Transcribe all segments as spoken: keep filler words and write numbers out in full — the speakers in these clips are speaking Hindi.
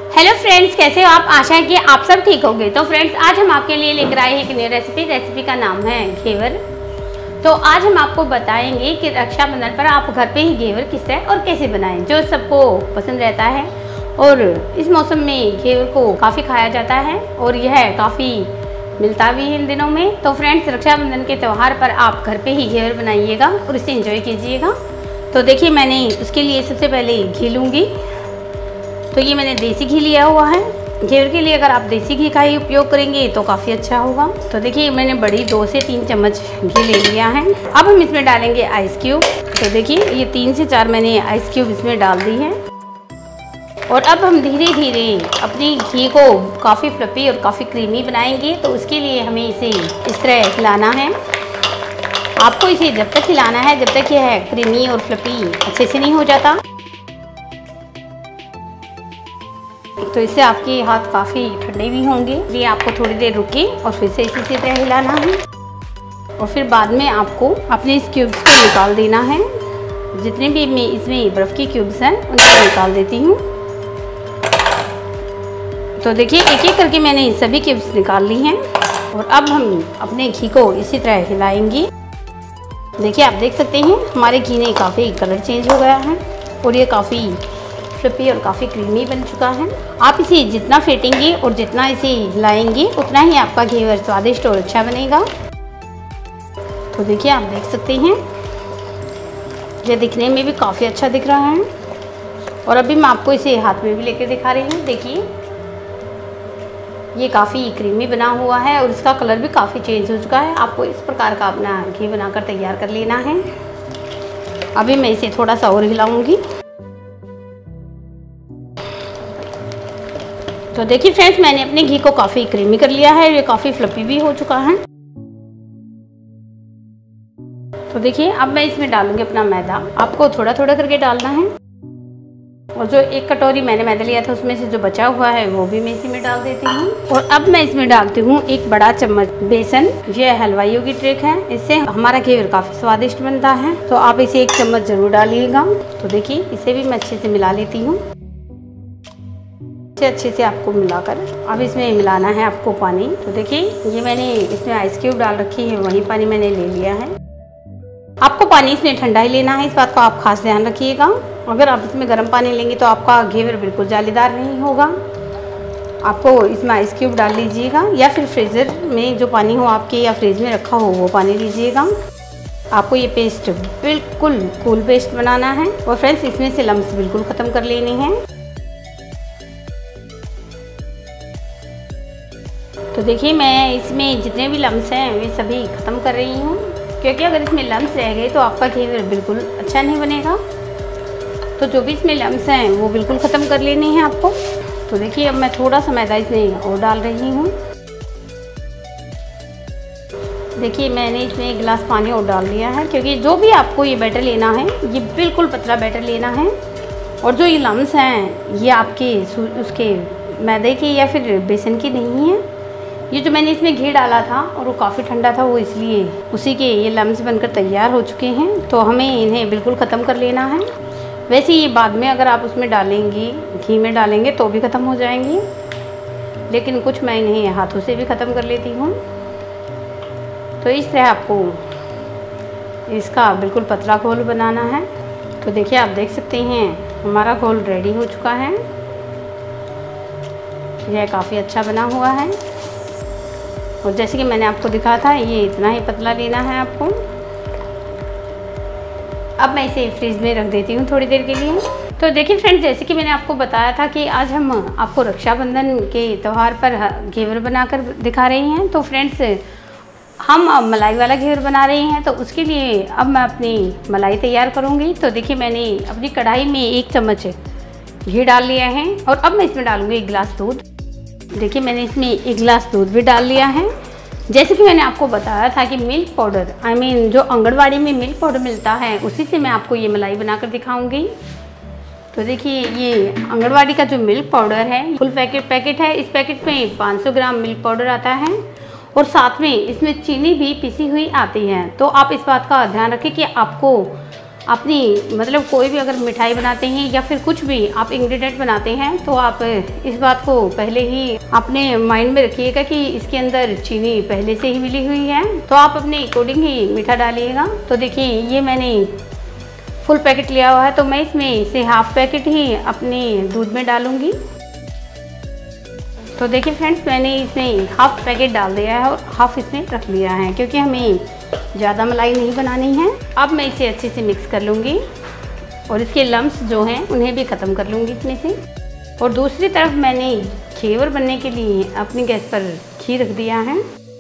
हेलो फ्रेंड्स, कैसे हो आप? आशा है कि आप सब ठीक होंगे। तो फ्रेंड्स, आज हम आपके लिए लेकर आए हैं एक नई रेसिपी। रेसिपी का नाम है घेवर। तो आज हम आपको बताएंगे कि रक्षाबंधन पर आप घर पे ही घेवर किस तरह और कैसे बनाएं, जो सबको पसंद रहता है। और इस मौसम में घेवर को काफ़ी खाया जाता है और यह काफ़ी मिलता भी है इन दिनों में। तो फ्रेंड्स, रक्षाबंधन के त्यौहार पर आप घर पे ही घेवर बनाइएगा और इसे एंजॉय कीजिएगा। तो देखिए, मैंने उसके लिए सबसे पहले घी लूँगी। तो ये मैंने देसी घी लिया हुआ है। घेवर के लिए अगर आप देसी घी का ही उपयोग करेंगे तो काफ़ी अच्छा होगा। तो देखिए, मैंने बड़ी दो से तीन चम्मच घी ले लिया है। अब हम इसमें डालेंगे आइस क्यूब। तो देखिए, ये तीन से चार मैंने आइस क्यूब इसमें डाल दी है। और अब हम धीरे धीरे अपनी घी को काफ़ी फ्लफी और काफ़ी क्रीमी बनाएंगे। तो उसके लिए हमें इसे इस तरह हिलाना है। आपको इसे जब तक हिलाना है जब तक यह क्रीमी और फ्लफी अच्छे से नहीं हो जाता। तो इससे आपके हाथ काफ़ी ठंडे भी होंगे, इसलिए आपको थोड़ी देर रुके और फिर से इसी तरह हिलाना है। और फिर बाद में आपको अपने इस क्यूब्स को निकाल देना है। जितने भी मैं इसमें बर्फ़ की क्यूब्स हैं उनको निकाल देती हूँ। तो देखिए, एक एक करके मैंने सभी क्यूब्स निकाल ली हैं। और अब हम अपने घी को इसी तरह हिलाएंगे। देखिए, आप देख सकते हैं हमारे घी ने काफ़ी कलर चेंज हो गया है और ये काफ़ी फ्लफी और काफ़ी क्रीमी बन चुका है। आप इसे जितना फेंटेंगे और जितना इसे हिलाएंगे उतना ही आपका घेवर स्वादिष्ट और अच्छा बनेगा। तो देखिए, आप देख सकते हैं ये दिखने में भी काफ़ी अच्छा दिख रहा है। और अभी मैं आपको इसे हाथ में भी लेकर दिखा रही हूँ। देखिए, ये काफ़ी क्रीमी बना हुआ है और इसका कलर भी काफ़ी चेंज हो चुका है। आपको इस प्रकार का अपना घी बनाकर तैयार कर लेना है। अभी मैं इसे थोड़ा सा और हिलाऊंगी। तो देखिए फ्रेंड्स, मैंने अपने घी को काफ़ी क्रीमी कर लिया है। ये काफ़ी फ्लफी भी हो चुका है। तो देखिए, अब मैं इसमें डालूंगी अपना मैदा। आपको थोड़ा थोड़ा करके डालना है। और जो एक कटोरी मैंने मैदा लिया था उसमें से जो बचा हुआ है वो भी मैं इसी में डाल देती हूँ। और अब मैं इसमें डालती हूँ एक बड़ा चम्मच बेसन। ये हलवाइयों की ट्रिक है, इससे हमारा घेवर काफ़ी स्वादिष्ट बनता है। तो आप इसे एक चम्मच जरूर डालिएगा। तो देखिए, इसे भी मैं अच्छे से मिला लेती हूँ। अच्छे से आपको मिलाकर अब इसमें मिलाना है आपको पानी। तो देखिए, ये मैंने इसमें आइस क्यूब डाल रखी है, वही पानी मैंने ले लिया है। आपको पानी इसमें ठंडा ही लेना है, इस बात का आप खास ध्यान रखिएगा। अगर आप इसमें गर्म पानी लेंगे तो आपका घेवर बिल्कुल जालीदार नहीं होगा। आपको इसमें आइस क्यूब डाल लीजिएगा या फिर फ्रीज़र में जो पानी हो आपके या फ्रिज में रखा हो वो पानी लीजिएगा। आपको ये पेस्ट बिल्कुल कूल पेस्ट बनाना है। और फ्रेंड्स, इसमें से लम्स बिल्कुल ख़त्म कर लेने हैं। तो देखिए, मैं इसमें जितने भी लम्स हैं वे सभी ख़त्म कर रही हूँ, क्योंकि अगर इसमें लम्स रह गए तो आपका घेवर बिल्कुल अच्छा नहीं बनेगा। तो जो भी इसमें लम्स हैं वो बिल्कुल ख़त्म कर लेने हैं आपको। तो देखिए, अब मैं थोड़ा सा मैदा इसमें और डाल रही हूँ। देखिए, मैंने इसमें एक गिलास पानी और डाल दिया है, क्योंकि जो भी आपको ये बैटर लेना है ये बिल्कुल पतला बैटर लेना है। और जो ये लम्स हैं ये आपके उसके मैदे के या फिर बेसन की नहीं है। ये जो मैंने इसमें घी डाला था और वो काफ़ी ठंडा था, वो इसलिए उसी के ये लम्स बनकर तैयार हो चुके हैं। तो हमें इन्हें बिल्कुल ख़त्म कर लेना है। वैसे ये बाद में अगर आप उसमें डालेंगी, घी में डालेंगे तो भी ख़त्म हो जाएंगी, लेकिन कुछ मैं इन्हें हाथों से भी ख़त्म कर लेती हूँ। तो इस तरह आपको इसका बिल्कुल पतला घोल बनाना है। तो देखिए, आप देख सकते हैं हमारा घोल रेडी हो चुका है। यह काफ़ी अच्छा बना हुआ है। और जैसे कि मैंने आपको दिखाया था, ये इतना ही पतला लेना है आपको। अब मैं इसे फ्रिज में रख देती हूँ थोड़ी देर के लिए। तो देखिए फ्रेंड्स, जैसे कि मैंने आपको बताया था कि आज हम आपको रक्षाबंधन के त्यौहार पर घेवर बनाकर दिखा रहे हैं। तो फ्रेंड्स, हम मलाई वाला घेवर बना रहे हैं। तो उसके लिए अब मैं अपनी मलाई तैयार करूँगी। तो देखिए, मैंने अपनी कढ़ाई में एक चम्मच घी डाल लिया है और अब मैं इसमें डालूँगी एक गिलास दूध। देखिए, मैंने इसमें एक गिलास दूध भी डाल लिया है। जैसे कि मैंने आपको बताया था कि मिल्क पाउडर, आई मीन जो आंगनवाड़ी में मिल्क पाउडर मिलता है उसी से मैं आपको ये मलाई बनाकर दिखाऊंगी। तो देखिए, ये आंगनवाड़ी का जो मिल्क पाउडर है फुल पैकेट पैकेट है। इस पैकेट में पाँच सौ ग्राम मिल्क पाउडर आता है और साथ में इसमें चीनी भी पिसी हुई आती है। तो आप इस बात का ध्यान रखें कि आपको अपनी मतलब कोई भी अगर मिठाई बनाते हैं या फिर कुछ भी आप इंग्रेडिएंट बनाते हैं तो आप इस बात को पहले ही अपने माइंड में रखिएगा कि इसके अंदर चीनी पहले से ही मिली हुई है, तो आप अपने अकॉर्डिंग ही मीठा डालिएगा। तो देखिए ये मैंने फुल पैकेट लिया हुआ है, तो मैं इसमें से हाफ पैकेट ही अपने दूध में डालूँगी। तो देखिए फ्रेंड्स, मैंने इसमें हाफ पैकेट डाल दिया है और हाफ इसमें रख लिया है, क्योंकि हमें ज़्यादा मलाई नहीं बनानी है। अब मैं इसे अच्छे से मिक्स कर लूँगी और इसके लम्स जो हैं उन्हें भी ख़त्म कर लूँगी इसमें से। और दूसरी तरफ मैंने घेवर बनने के लिए अपनी गैस पर घी रख दिया है।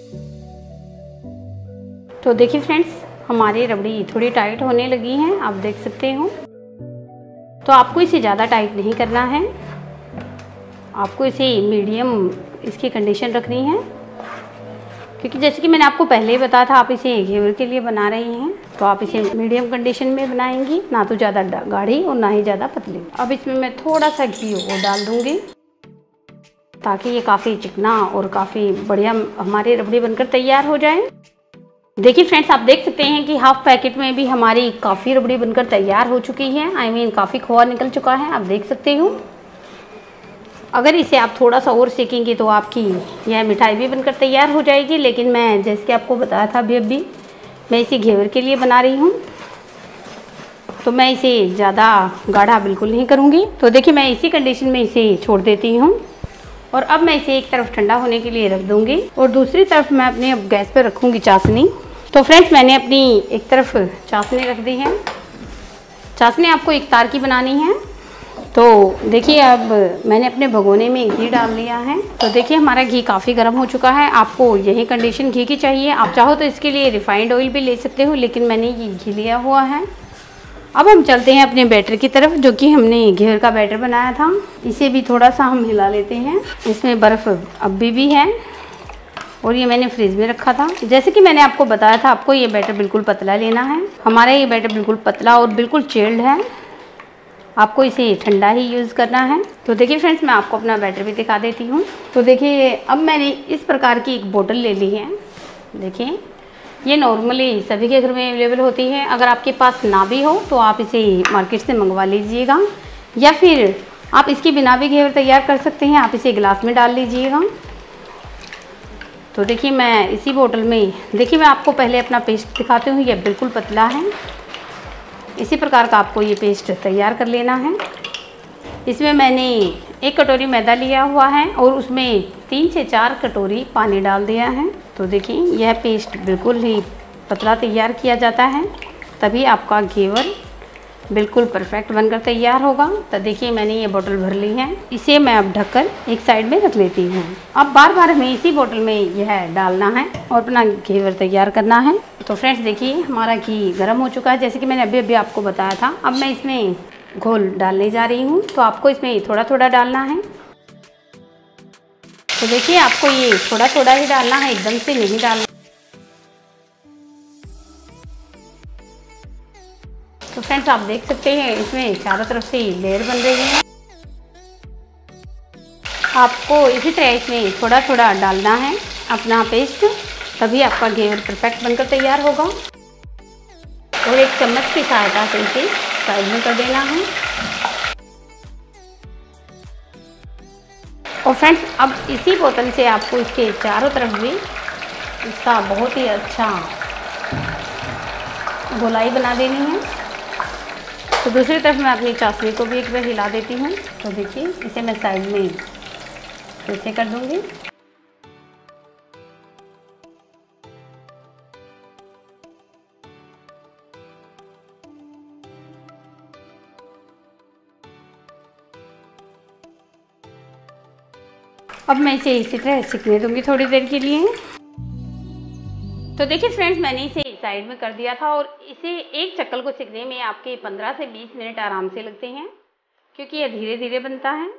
तो देखिए फ्रेंड्स, हमारी रबड़ी थोड़ी टाइट होने लगी हैं, आप देख सकते हो। तो आपको इसे ज़्यादा टाइट नहीं करना है, आपको इसे मीडियम इसकी कंडीशन रखनी है, क्योंकि जैसे कि मैंने आपको पहले ही बताया था आप इसे घेवर के लिए बना रहे हैं, तो आप इसे मीडियम कंडीशन में बनाएंगी, ना तो ज़्यादा गाढ़ी और ना ही ज़्यादा पतली। अब इसमें मैं थोड़ा सा घी और डाल दूँगी ताकि ये काफ़ी चिकना और काफ़ी बढ़िया हमारी रबड़ी बनकर तैयार हो जाए। देखिए फ्रेंड्स, आप देख सकते हैं कि हाफ पैकेट में भी हमारी काफ़ी रबड़ी बनकर तैयार हो चुकी है। आई मीन काफ़ी खोआ निकल चुका है, आप देख सकते हो। अगर इसे आप थोड़ा सा और सेकेंगे तो आपकी यह मिठाई भी बनकर तैयार हो जाएगी, लेकिन मैं जैसे कि आपको बताया था अभी अभी मैं इसे घेवर के लिए बना रही हूँ, तो मैं इसे ज़्यादा गाढ़ा बिल्कुल नहीं करूँगी। तो देखिए मैं इसी कंडीशन में इसे छोड़ देती हूँ और अब मैं इसे एक तरफ ठंडा होने के लिए रख दूँगी और दूसरी तरफ मैं अपने अब गैस पर रखूँगी चाशनी। तो फ्रेंड्स, मैंने अपनी एक तरफ चाशनी रख दी है। चाशनी आपको एक तार की बनानी है। तो देखिए अब मैंने अपने भगोने में घी डाल लिया है। तो देखिए हमारा घी काफ़ी गर्म हो चुका है। आपको यही कंडीशन घी की चाहिए। आप चाहो तो इसके लिए रिफाइंड ऑयल भी ले सकते हो, लेकिन मैंने ये घी लिया हुआ है। अब हम चलते हैं अपने बैटर की तरफ, जो कि हमने घेवर का बैटर बनाया था। इसे भी थोड़ा सा हम हिला लेते हैं। इसमें बर्फ़ अभी भी है और ये मैंने फ्रिज में रखा था। जैसे कि मैंने आपको बताया था, आपको ये बैटर बिल्कुल पतला लेना है। हमारा ये बैटर बिल्कुल पतला और बिल्कुल चिल्ड है, आपको इसे ठंडा ही यूज़ करना है। तो देखिए फ्रेंड्स, मैं आपको अपना बैटर भी दिखा देती हूँ। तो देखिए अब मैंने इस प्रकार की एक बोतल ले ली है। देखिए ये नॉर्मली सभी के घर में अवेलेबल होती है। अगर आपके पास ना भी हो तो आप इसे मार्केट से मंगवा लीजिएगा, या फिर आप इसके बिना भी घेवर तैयार कर सकते हैं। आप इसे गिलास में डाल लीजिएगा। तो देखिए मैं इसी बोतल में, देखिए मैं आपको पहले अपना पेस्ट दिखाती हूँ। ये बिल्कुल पतला है, इसी प्रकार का आपको ये पेस्ट तैयार कर लेना है। इसमें मैंने एक कटोरी मैदा लिया हुआ है और उसमें तीन से चार कटोरी पानी डाल दिया है। तो देखिए यह पेस्ट बिल्कुल ही पतला तैयार किया जाता है, तभी आपका घेवर बिल्कुल परफेक्ट बनकर तैयार होगा। तो देखिए मैंने ये बोतल भर ली है, इसे मैं अब ढककर एक साइड में रख लेती हूँ। अब बार बार हमें इसी बोतल में यह डालना है और अपना घेवर तैयार करना है। तो फ्रेंड्स देखिए हमारा घी गर्म हो चुका है, जैसे कि मैंने अभी अभी आपको बताया था। अब मैं इसमें घोल डालने जा रही हूँ, तो आपको इसमें थोड़ा थोड़ा डालना है। तो देखिए आपको ये थोड़ा थोड़ा ही डालना है, एकदम से नहीं डालना। तो फ्रेंड्स आप देख सकते हैं इसमें चारों तरफ से लेयर बन रही है। आपको इसी तरह इसमें थोड़ा थोड़ा डालना है अपना पेस्ट, तभी आपका घेवर परफेक्ट बनकर तैयार होगा। और एक चम्मच की सहायता से इसे साइड में कर देना है। और फ्रेंड्स अब इसी बोतल से आपको इसके चारों तरफ भी इसका बहुत ही अच्छा गोलाई बना देनी है। तो दूसरी तरफ मैं अपनी चाशनी को भी एक बार हिला देती हूँ। तो देखिए इसे मैं साइड में फिर से कर दूँगी। अब मैं इसे इसी तरह सिकने दूँगी थोड़ी देर के लिए। तो देखिए फ्रेंड्स मैंने इसे साइड में कर दिया था और इसे एक चक्कर को सिकने में आपके पंद्रह से बीस मिनट आराम से लगते हैं, क्योंकि यह धीरे धीरे बनता है।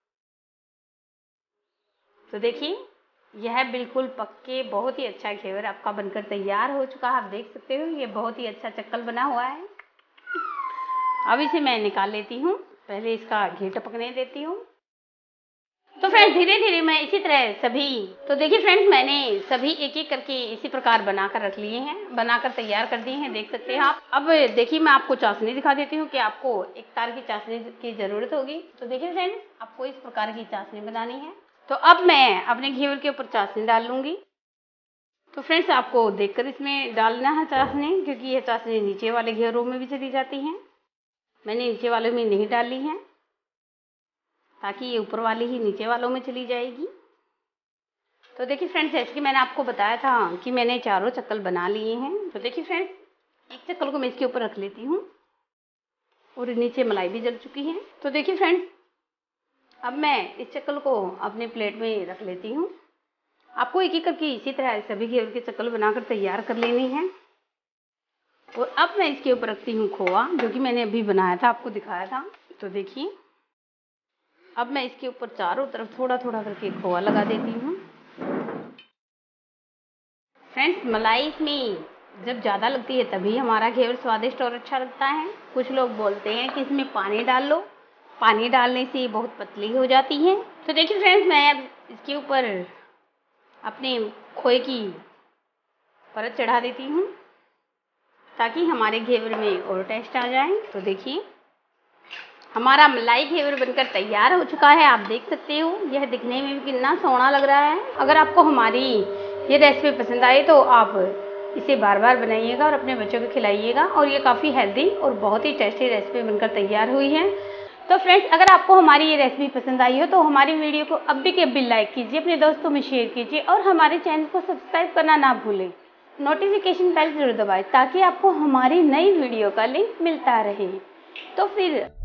तो देखिए यह बिल्कुल पक्के बहुत ही अच्छा घेवर आपका बनकर तैयार हो चुका है। आप देख सकते हो ये बहुत ही अच्छा चक्कर बना हुआ है। अब इसे मैं निकाल लेती हूँ, पहले इसका घी टपकने देती हूँ। तो फ्रेंड्स धीरे धीरे मैं इसी तरह सभी, तो देखिए फ्रेंड्स मैंने सभी एक एक करके इसी प्रकार बनाकर रख लिए हैं, बनाकर तैयार कर दिए हैं, देख सकते हैं आप। अब देखिए मैं आपको चाशनी दिखा देती हूँ कि आपको एक तार की चाशनी की जरूरत होगी। तो देखिए फ्रेंड्स आपको इस प्रकार की चाशनी बनानी है। तो अब मैं अपने घेवर के ऊपर चाशनी डाल लूंगी। तो फ्रेंड्स आपको देखकर इसमें डालना है चाशनी, क्योंकि यह चाशनी नीचे वाले घेवरों में भी चली जाती है। मैंने नीचे वाले में नहीं डाली है, ताकि ये ऊपर वाली ही नीचे वालों में चली जाएगी। तो देखिए फ्रेंड्स जैसे कि मैंने आपको बताया था कि मैंने चारों चक्कल बना लिए हैं। तो देखिए फ्रेंड्स एक चक्कल को मैं इसके ऊपर रख लेती हूँ और नीचे मलाई भी जल चुकी है। तो देखिए फ्रेंड्स अब मैं इस चक्कल को अपने प्लेट में रख लेती हूँ। आपको एक एक करके इसी तरह सभी घेवर के चक्कल बनाकर तैयार कर लेनी है। और अब मैं इसके ऊपर रखती हूँ खोआ, जो कि मैंने अभी बनाया था, आपको दिखाया था। तो देखिए अब मैं इसके ऊपर चारों तरफ थोड़ा थोड़ा करके खोआ लगा देती हूँ। फ्रेंड्स मलाई इसमें जब ज़्यादा लगती है तभी हमारा घेवर स्वादिष्ट और अच्छा लगता है। कुछ लोग बोलते हैं कि इसमें पानी डाल लो, पानी डालने से बहुत पतली हो जाती है। तो देखिए फ्रेंड्स मैं अब इसके ऊपर अपने खोए की परत चढ़ा देती हूँ, ताकि हमारे घेवर में और टेस्ट आ जाए। तो देखिए हमारा मलाई घेवर बनकर तैयार हो चुका है। आप देख सकते हो यह दिखने में भी कितना सोहना लग रहा है। अगर आपको हमारी ये रेसिपी पसंद आए तो आप इसे बार बार बनाइएगा और अपने बच्चों को खिलाइएगा। और ये काफ़ी हेल्दी और बहुत ही टेस्टी रेसिपी बनकर तैयार हुई है। तो फ्रेंड्स अगर आपको हमारी ये रेसिपी पसंद आई हो तो हमारी वीडियो को अभी के अभी लाइक कीजिए, अपने दोस्तों में शेयर कीजिए और हमारे चैनल को सब्सक्राइब करना ना भूलें। नोटिफिकेशन बेल जरूर दबाएं ताकि आपको हमारी नई वीडियो का लिंक मिलता रहे। तो फिर